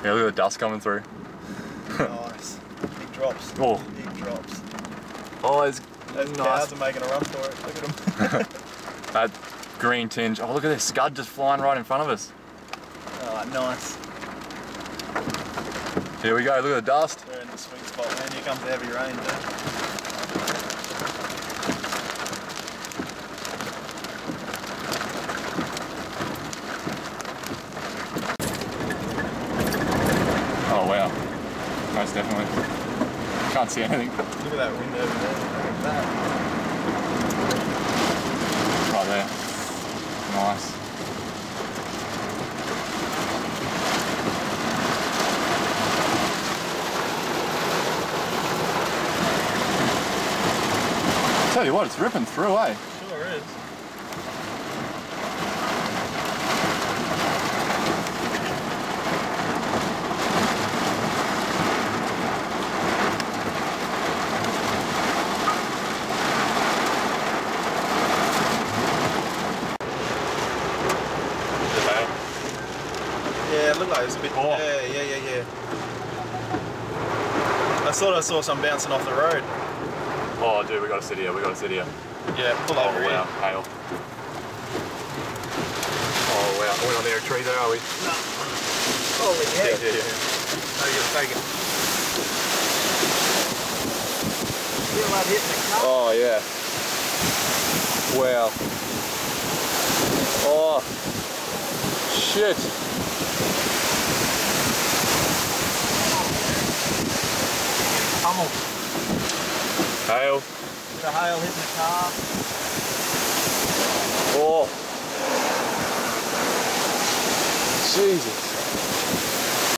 Yeah, look at the dust coming through. Nice. Big drops. Oh. Big drops. Oh, it's those nice. cows are making a run for it. Look at them. That green tinge. Oh, look at this scud just flying right in front of us. Oh, nice. Here we go, look at the dust. We're in the sweet spot, man. Here comes the heavy rain, too. Oh wow, most definitely. Can't see anything. Look at that wind over there. Look at that. Right there. Nice. Tell you what, it's ripping through, eh? Sure is. Yeah, it looked like it was a bit. Oh. Yeah. I thought I saw some bouncing off the road. Oh dude, we gotta sit here, Yeah, pull over wow, here. hail. Oh wow, we're not near a tree there, are we? No. Holy heck. Yeah. Take it. Feel that hitting the car? Oh yeah. Wow. Oh. Shit. Pummel. Hail. The hail hitting the car. Oh. Jesus.